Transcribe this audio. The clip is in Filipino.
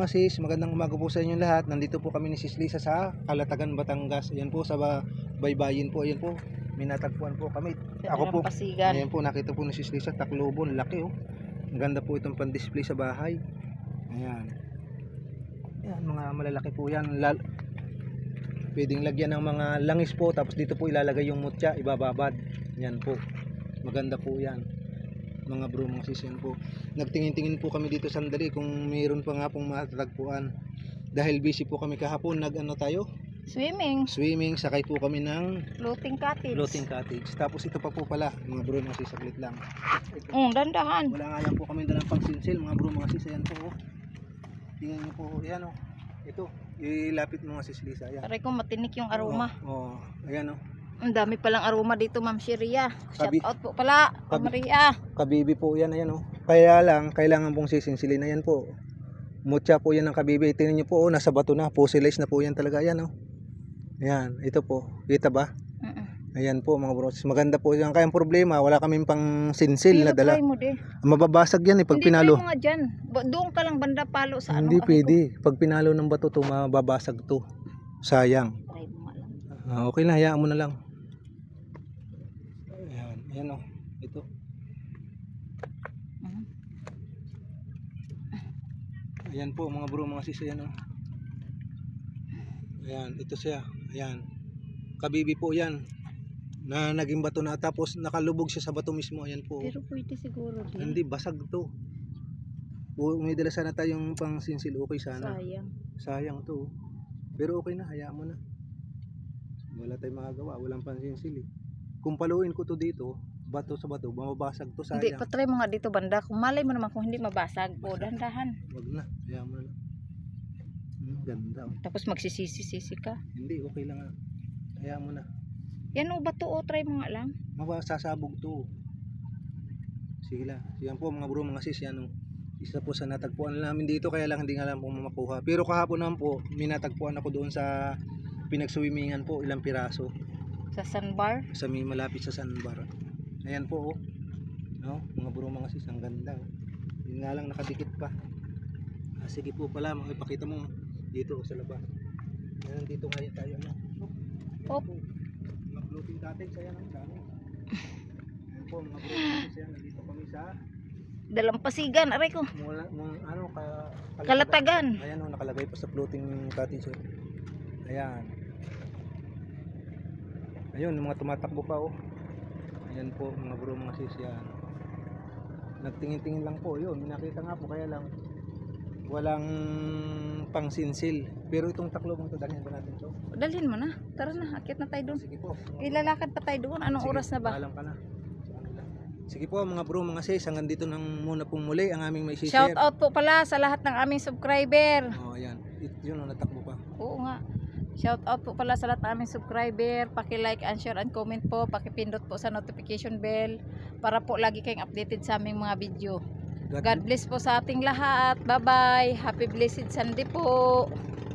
mga sis, magandang umaga po sa inyo lahat. Nandito po kami ni Sis Lisa sa Calatagan, Batangas. Ayan po sa baybayin po, ayan po. May natagpuan po kami. Ako po, ayan po, nakita po ni Sis Lisa, taklobon, laki oh. Ang ganda po itong pan-display sa bahay. Ayan. Ayan, mga malalaki po yan. Pwedeng lagyan ng mga langis po, tapos dito po ilalagay yung mutya, ibababad. Ayan po. Maganda po yan. Mga bro, mga sis, yan po. Nagtingin-tingin po kami dito sandali kung mayroon pa nga pong matatagpuan. Dahil busy po kami kahapon, nag-ano tayo? Swimming, sakay po kami ng floating cottage. Tapos ito pa po pala, mga bro, mga sis, saglit lang. Dandahan. Wala nga lang po kami dalang pang sinsil, mga bro, mga sis, ayan po. Tingnan niyo po, ayan oh. Ito, ilapit mo mga sis Lisa, ayan. Aray ko, matinik yung aroma. Ayan oh. Ang dami palang aroma dito, Ma'am Sheria. Shout out po pala, Maria. Kabibi po yan, ayan oh. Kaya lang, kailangan pong sisinsilin na yan po. Mutya po yan ng kabibi. Tingnan niyo po, oh, nasa bato na. Fossilized na po yan talaga, ayan oh. Ayan, ito po. Kita ba? Ayan po mga bros. Maganda po yan. Kaya ang problema, wala kaming pang sinsil na dala. Mababasag yan pag hindi pinalo. Hindi dyan. Doon ka lang banda palo sa hindi pwede. Pag pinalo ng bato to, mababasag to. Sayang. Okay na, hayaan mo na lang. Ayan o, ito. Ayan po mga bro, mga sis, ayan o. Ayan, ito siya. Ayan. Kabibi po yan. Na naging bato na, tapos nakalubog siya sa bato mismo. Ayan po. Pero pwede siguro din. Hindi, basag to. May dala sana tayong pang sinsil, okay sana. Sayang to. Pero okay na, hayaan mo na. Wala tayong magagawa, walang pang sinsil eh. Kung paluin ko to dito, bato sa bato, mababasag to, sayang. Hindi, patry mo nga dito banda. Kung malay mo naman kung hindi mabasag, dandahan. Wag na, hayaan mo na. Ganda. Tapos magsisisi-sisi ka. Hindi, okay lang nga. Hayaan mo na. Yan o, bato o, try mo nga lang. Mabasasabog to. Sige lang. Yan po mga bro, mga sis, yan o. Isa po sa natagpuan namin dito, kaya lang hindi nga lang po makuha. Pero kahapon naman po, may natagpuan ako doon sa pinagswimingan po, ilang piraso. Sa sandbar? Sa may malapit sa sandbar. Ayan po oh. No? Mga bro, mga sis, ang ganda oh. Yun nga lang nakadikit pa. Sige po pala, makipakita mo dito sa labas. Ayan, dito ngayon tayo no. Mga floating cottage, ayan ang dami. Ayan po mga bro, mga sis, ayan, nandito kami sa Dalampasigan, aray ko. Calatagan. Ayan oh, nakalagay pa sa floating cottage oh. Ayan. Ayun, mga tumatakbo pa oh. Ayan po mga bro, mga sis, yan. Nagtingin-tingin lang po, yun. Nakita nga po, kaya lang walang pang sinsil. Pero itong taklobong to, dalhin ba natin to? Dalhin mo na. Tara na, akit na tayo doon. Sige po. Ilalakad pa tayo doon. Anong oras na ba? Alam ka na. Sige po mga bro, mga sis, hanggang dito nang muna pong muli ang aming may share. Shout out po pala sa lahat ng aming subscriber. Ayan. Yun, natakbo pa. Oo nga. Shout out po pala sa lahat ng aming subscriber. Paki-like and share and comment po. Paki-pindot po sa notification bell para po lagi kayong updated sa aming mga video. God bless po sa ating lahat. Bye-bye. Happy blessed Sunday po.